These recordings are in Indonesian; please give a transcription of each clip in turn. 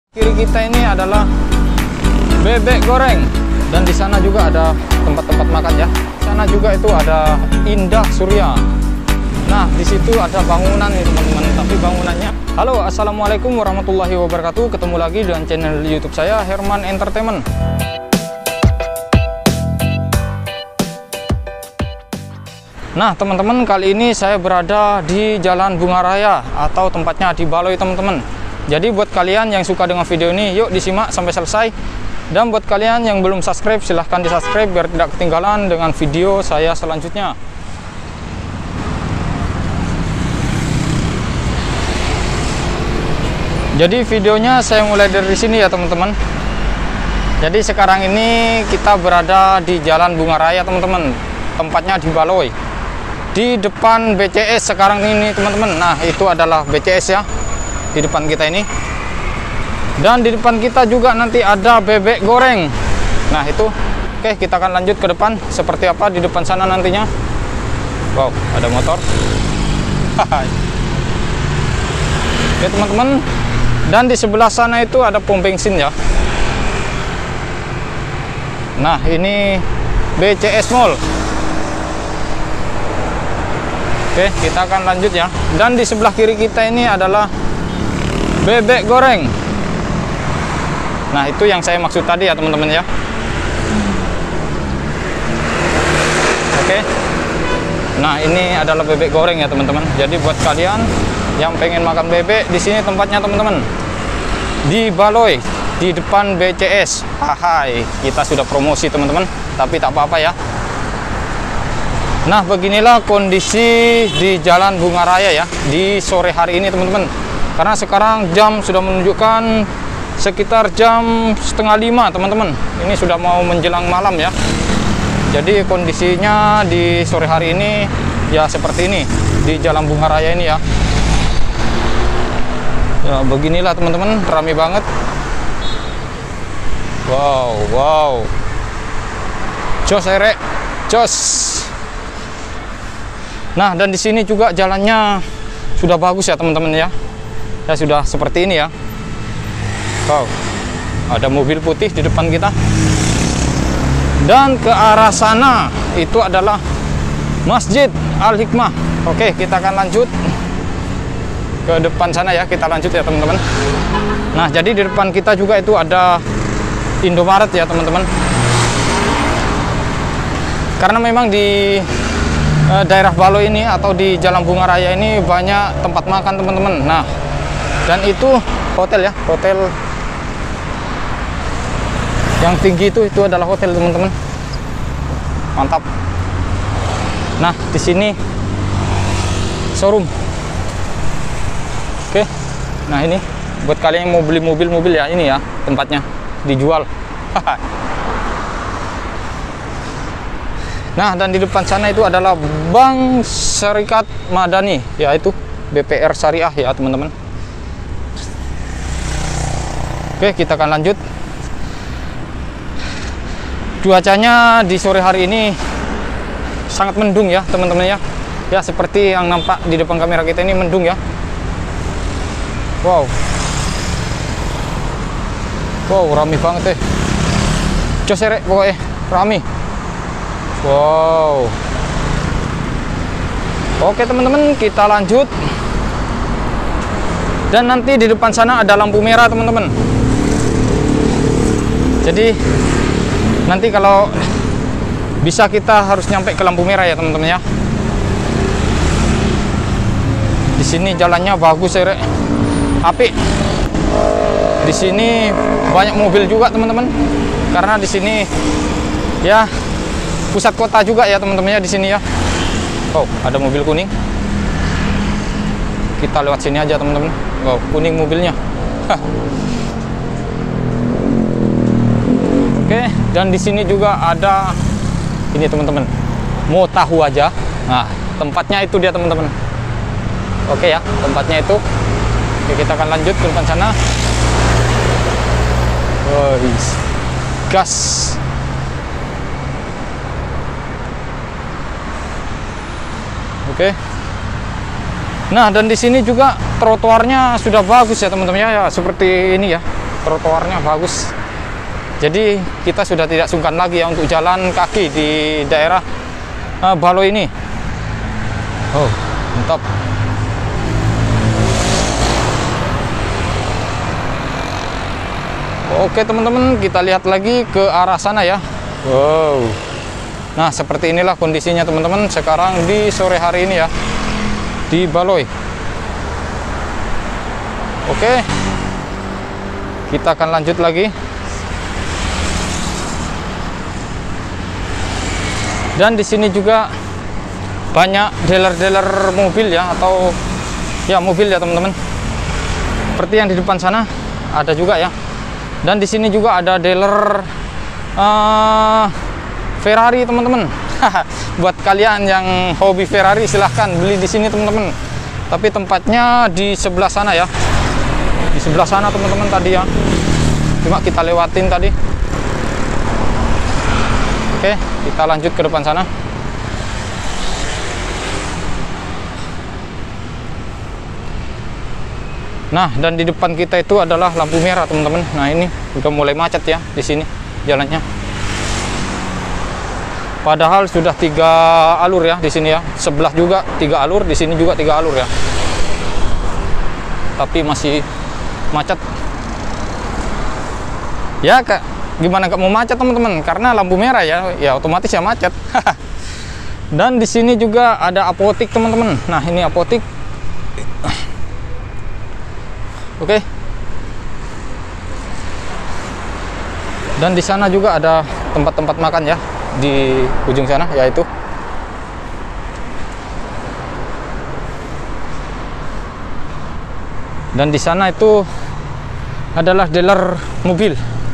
Kiri kita ini adalah bebek goreng, dan di sana juga ada tempat-tempat makan ya. Di sana juga itu ada Indah Surya. Nah, di situ ada bangunan nih teman-teman, tapi bangunannya. Halo, assalamualaikum warahmatullahi wabarakatuh. Ketemu lagi dengan channel YouTube saya, Herman Entertainment. Nah, teman-teman, kali ini saya berada di Jalan Bunga Raya atau tempatnya di Baloi, teman-teman. Jadi buat kalian yang suka dengan video ini, yuk disimak sampai selesai. Dan buat kalian yang belum subscribe, silahkan di subscribe biar tidak ketinggalan dengan video saya selanjutnya. Jadi videonya saya mulai dari sini ya teman-teman. Jadi sekarang ini kita berada di Jalan Bunga Raya teman-teman. Tempatnya di Baloi, di depan BCS sekarang ini teman-teman. Nah, itu adalah BCS ya, di depan kita ini. Dan di depan kita juga nanti ada bebek goreng. Nah itu. Oke, kita akan lanjut ke depan. Seperti apa di depan sana nantinya. Wow, ada motor. Oke teman-teman. Dan di sebelah sana itu ada pom bensin ya. Nah ini BCS Mall. Oke, kita akan lanjut ya. Dan di sebelah kiri kita ini adalah bebek goreng. Nah itu yang saya maksud tadi ya teman-teman ya. Oke. Nah ini adalah bebek goreng ya teman-teman. Jadi buat kalian yang pengen makan bebek, di sini tempatnya teman-teman. Di Baloi, di depan BCS. Hai, kita sudah promosi teman-teman, tapi tak apa-apa ya. Nah beginilah kondisi di Jalan Bunga Raya ya di sore hari ini teman-teman. Karena sekarang jam sudah menunjukkan sekitar jam 4:30 teman-teman. Ini sudah mau menjelang malam ya. Jadi kondisinya di sore hari ini ya seperti ini di Jalan Bunga Raya ini ya. Ya beginilah teman-teman, ramai banget. Wow. Jos erek, jos. Nah, dan di sini juga jalannya sudah bagus ya teman-teman ya. Ya sudah seperti ini ya. Wow, ada mobil putih di depan kita. Dan ke arah sana itu adalah Masjid Al-Hikmah. Oke, kita akan lanjut ke depan sana ya. Kita lanjut ya teman-teman. Nah, jadi di depan kita juga itu ada Indomaret ya teman-teman. Karena memang di daerah Baloi ini atau di Jalan Bunga Raya ini banyak tempat makan teman-teman. Nah, dan itu hotel ya, hotel yang tinggi itu adalah hotel teman-teman. Mantap. Nah di sini showroom. Oke. Nah ini buat kalian yang mau beli mobil ya, ini ya tempatnya dijual. Nah dan di depan sana itu adalah Bank Syarikat Madani, yaitu BPR Syariah ya teman-teman. Oke, kita akan lanjut. Cuacanya di sore hari ini sangat mendung ya teman-teman ya. Ya seperti yang nampak di depan kamera kita ini mendung ya. Wow, rame banget jos erek pokoknya, rame. Wow. Oke teman-teman, kita lanjut. Dan nanti di depan sana ada lampu merah teman-teman. Jadi nanti kalau bisa kita harus nyampe ke lampu merah ya teman-teman ya. Di sini jalannya bagus ya, apik. Di sini banyak mobil juga teman-teman. Karena di sini ya pusat kota juga ya teman-teman ya di sini ya. Oh, ada mobil kuning. Kita lewat sini aja teman-teman. Oh, kuning mobilnya. Oke, dan di sini juga ada ini teman-teman. Mau tahu aja. Nah, tempatnya itu dia teman-teman. Oke ya, tempatnya itu. Oke, kita akan lanjut ke depan sana. Gas. Oke. Nah, dan di sini juga trotoarnya sudah bagus ya teman-teman ya, seperti ini ya. trotoarnya bagus. Jadi kita sudah tidak sungkan lagi ya untuk jalan kaki di daerah Baloi ini. Oh, mantap. Oke teman-teman, kita lihat lagi ke arah sana ya. Wow. Nah, seperti inilah kondisinya teman-teman sekarang di sore hari ini ya, di Baloi. Oke, kita akan lanjut lagi. Dan di sini juga banyak dealer-dealer mobil ya, atau ya mobil ya teman-teman. Seperti yang di depan sana ada juga ya. Dan di sini juga ada dealer Ferrari teman-teman. Buat kalian yang hobi Ferrari silahkan beli di sini teman-teman. Tapi tempatnya di sebelah sana ya. Di sebelah sana teman-teman tadi ya. Cuma kita lewatin tadi. Oke, kita lanjut ke depan sana. Nah, dan di depan kita itu adalah lampu merah teman-teman. Nah, ini udah mulai macet ya di sini jalannya. Padahal sudah 3 alur ya di sini ya. Sebelah juga 3 alur, di sini juga 3 alur ya. Tapi masih macet. Ya, gimana gak mau macet teman-teman? Karena lampu merah ya, ya otomatis ya macet. Dan di sini juga ada apotik teman-teman. Nah, ini apotik. Oke. Dan di sana juga ada tempat-tempat makan ya di ujung sana, yaitu dan di sana itu adalah dealer mobil.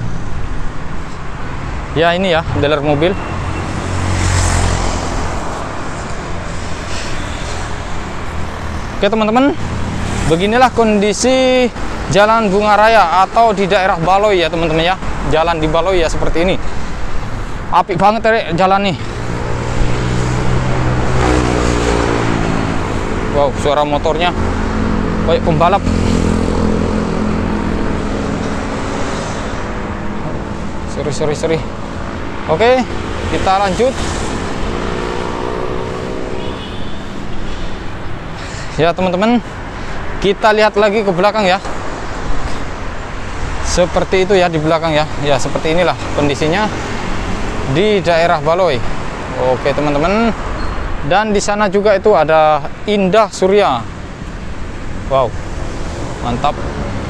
Ya, ini ya dealer mobil. Oke teman-teman, beginilah kondisi Jalan Bunga Raya atau di daerah Baloi ya teman-teman ya. Jalan di Baloi ya seperti ini. Apik banget ya jalan nih. Wow, suara motornya kayak pembalap. Seri. Oke, kita lanjut. Ya teman-teman, kita lihat lagi ke belakang ya. Seperti itu ya di belakang ya. Ya seperti inilah kondisinya di daerah Baloi. Oke teman-teman. Dan di sana juga itu ada Indah Surya. Wow, mantap.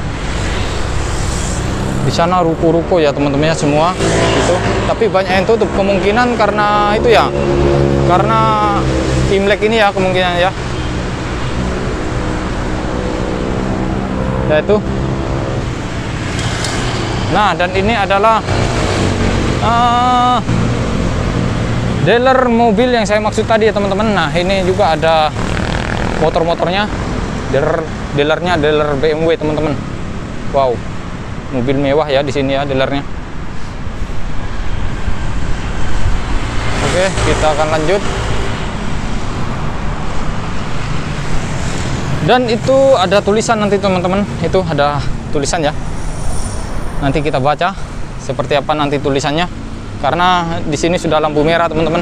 Di sana ruko-ruko ya teman-teman ya semua itu. Tapi banyak yang tutup, kemungkinan karena itu ya, karena Imlek ini ya kemungkinan ya. Ya itu. Nah, dan ini adalah dealer mobil yang saya maksud tadi ya teman-teman. Nah, ini juga ada motor-motornya. Dealernya dealer BMW teman-teman. Wow, mobil mewah ya di sini ya dealernya. Oke, kita akan lanjut. Dan itu ada tulisan nanti teman-teman. Itu ada tulisan ya. Nanti kita baca seperti apa nanti tulisannya. Karena di sini sudah lampu merah teman-teman.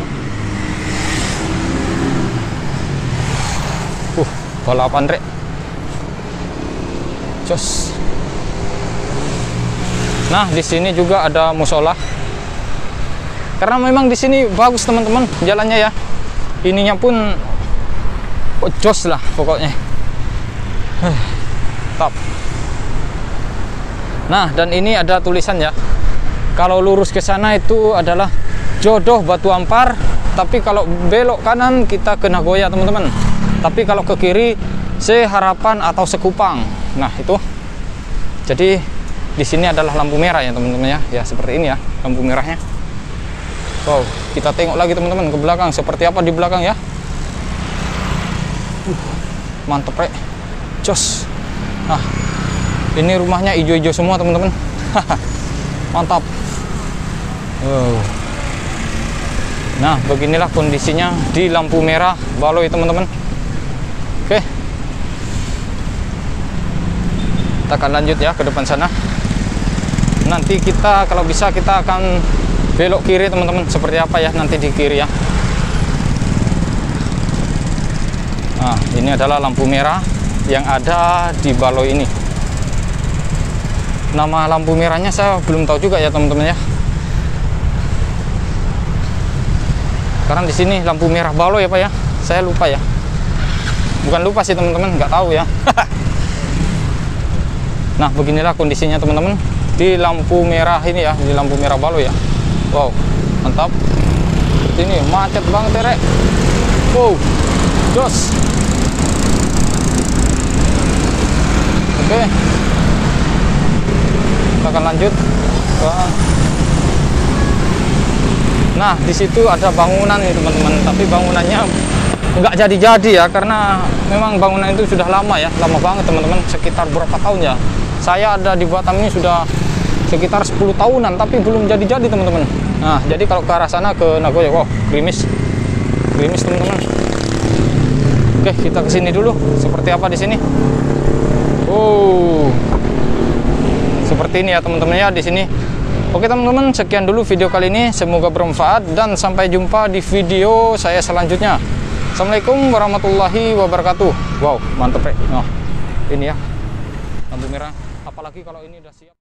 Balapan rek. Jos. Nah, di sini juga ada musola. Karena memang di sini bagus teman-teman jalannya ya. Ininya pun jos lah pokoknya. Top. Nah, dan ini ada tulisan ya. Kalau lurus ke sana itu adalah Jodoh Batu Ampar, tapi kalau belok kanan kita ke Nagoya teman-teman. Tapi kalau ke kiri Seharapan atau Sekupang. Nah, itu. Jadi di sini adalah lampu merah ya teman-teman ya. Ya seperti ini ya lampu merahnya. Wow, kita tengok lagi teman-teman ke belakang seperti apa di belakang ya. Mantep rek. Jos. Nah, ini rumahnya hijau-hijau semua teman-teman. Mantap. Wow. Nah, beginilah kondisinya di lampu merah Baloi teman-teman. Oke. Kita akan lanjut ya ke depan sana. Nanti kita kalau bisa kita akan belok kiri teman-teman, seperti apa ya nanti di kiri ya. Nah, ini adalah lampu merah yang ada di baloi ini. Nama lampu merahnya saya belum tahu juga ya teman-teman ya. Karena di sini lampu merah baloi ya Pak ya. Saya lupa ya. Bukan lupa sih teman-teman, nggak tahu ya. Nah, beginilah kondisinya teman-teman di lampu merah ini ya, di lampu merah baloi ya. Wow, mantap. Ini macet banget ya, Rek. Wow, jos. Oke, kita akan lanjut. Nah, di situ ada bangunan nih teman-teman, tapi bangunannya nggak jadi-jadi ya, karena memang bangunan itu sudah lama ya, lama banget teman-teman, sekitar berapa tahun ya. Saya ada di Batam ini sudah sekitar 10 tahunan, tapi belum jadi-jadi teman-teman. Nah, jadi kalau ke arah sana ke Nagoya, wow, gerimis teman-teman. Oke, kita ke sini dulu. Seperti apa di sini? Oh, seperti ini ya teman-teman ya di sini. Oke teman-teman, sekian dulu video kali ini. Semoga bermanfaat dan sampai jumpa di video saya selanjutnya. Assalamualaikum warahmatullahi wabarakatuh. Wow, mantep Rek. Nah, ini ya lampu merah. Apalagi kalau ini udah siap.